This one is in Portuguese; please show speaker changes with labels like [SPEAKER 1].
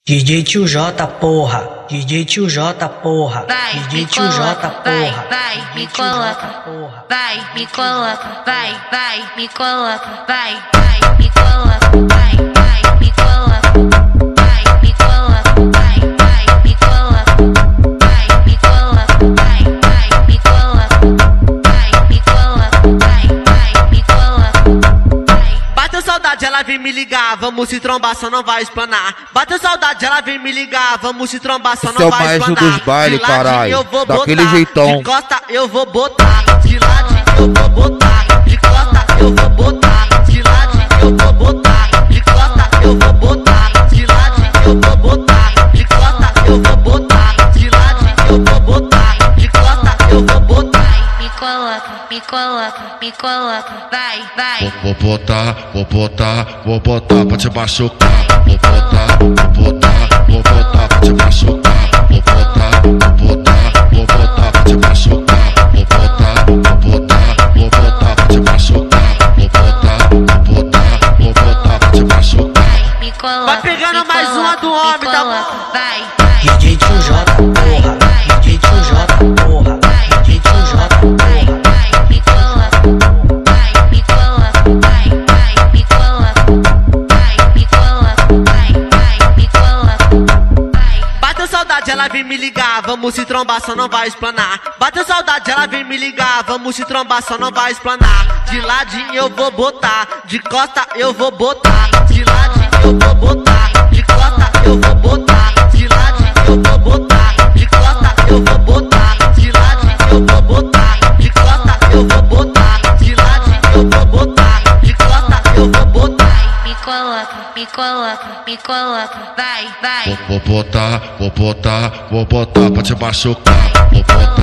[SPEAKER 1] DJ Tio J, porra. DJ Tio J, porra. DJ Tio J, porra.
[SPEAKER 2] Vai, me coloca, vai, me coloca, vai, me coloca, vai, me coloca, vai, me coloca, vai, me coloca, vai, me coloca, vai, me coloca, vai, me coloca, vai, me coloca, vai, me coloca.
[SPEAKER 3] Bateu saudade, ela vem me ligar, vamos se trombar, só não vai explanar. Bateu saudade, ela vem me ligar, vamos se trombar, só não vai explanar.
[SPEAKER 4] Esse é o maestro dos bailes, caralho, daquele jeitão.
[SPEAKER 3] De costa eu vou botar, de lado eu vou botar, de costa eu vou botar, de lado eu vou botar, de costa eu vou botar, de lado eu vou botar, de costa eu vou botar, de lado eu vou botar, de costa eu vou botar.
[SPEAKER 2] Me coloca, me coloca, me coloca, vai.
[SPEAKER 4] Vou botar pra te machucar. Vou botar pra te machucar. Vou botar pra te machucar. Vou botar pra te machucar. Vou botar pra te machucar.
[SPEAKER 2] Me coloca,
[SPEAKER 3] Vai pegando mais uma do homem, tá bom?
[SPEAKER 2] Vai.
[SPEAKER 1] DJ Tio J, porra. DJ Tio J, porra. DJ Tio J, porra.
[SPEAKER 2] Me coloca, me coloca, me coloca, me coloca, me coloca.
[SPEAKER 3] Bateu saudade, ela vem me ligar, vamos se trombar, só não vai explanar. Bateu saudade, ela vem me ligar, vamos se trombar, só não vai explanar. De ladinho eu vou botar, de costa eu vou botar, de ladinho eu vou botar, de costa eu vou botar, de ladinho eu vou botar, de costa eu vou botar, de ladinho eu vou botar, de costa eu vou botar, de ladinho eu vou botar, de costa eu vou botar.
[SPEAKER 2] Me coloca, me coloca, me coloca, vai.
[SPEAKER 4] Vou botar pra te machucar. Vou botar